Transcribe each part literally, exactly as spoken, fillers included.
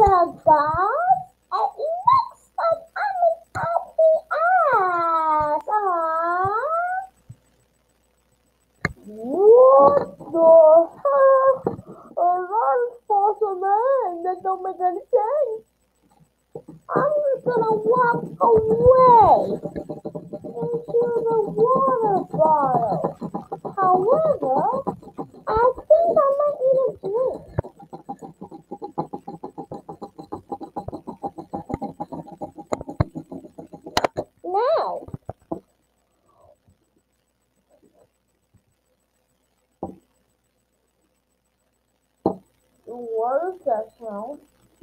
Well, guys, it looks like I'm an happy ass. Aww. What the heck? A lot of fossil man that don't make any sense. I'm just gonna walk away into the water bottle. However, I think I might need a drink. Now, the water does now.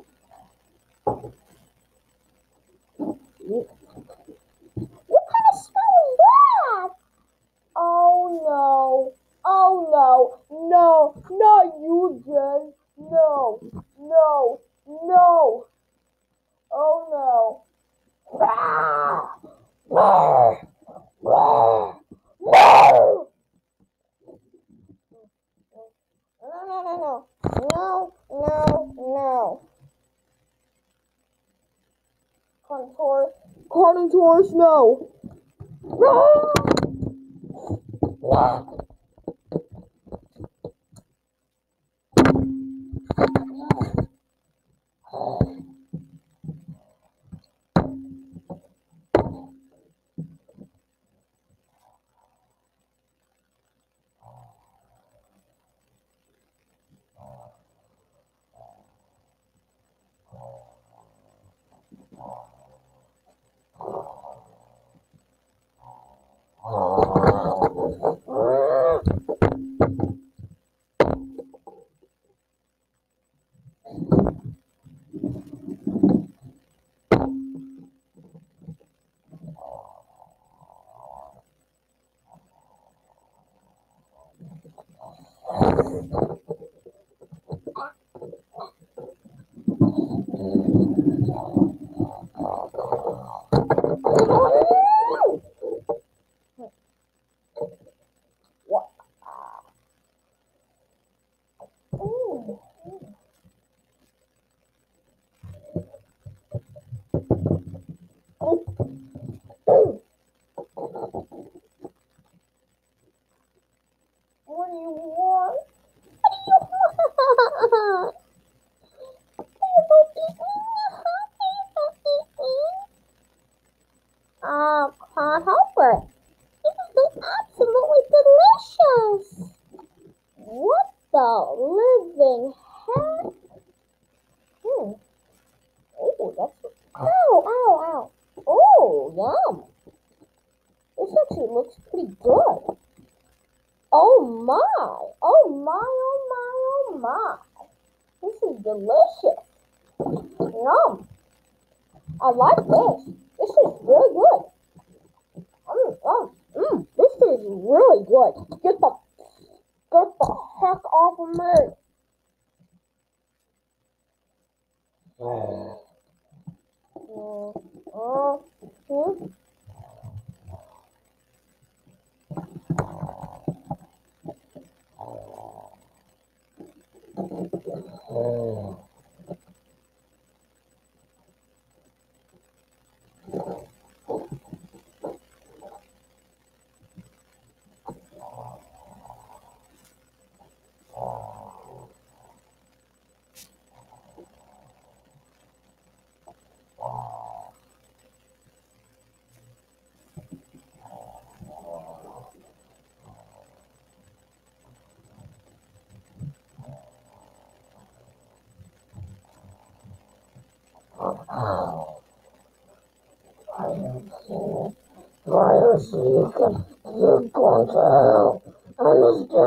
What kind of smell is that? Oh no. Oh no. No. Not you, Jen. No. No. No. Oh no. Ah! No. No. No. No, no, no, no. No, no, no. Contour. Contours, no. No. No. What? Ooh. Ooh. What do you want? What do you want? I can't help it. It is absolutely delicious. What the living heck? Hmm. Oh, that's. Ow, ow, ow. Oh, yum. This actually looks pretty good. Oh my. Oh my, oh my, oh my. This is delicious. Yum. I like this. This is really good. Mm, mm, mm. This is really good. Get the, get the heck off of me. Mm, uh, hmm. Mm. Oh, I am so virus you can you're going to hell. Understand?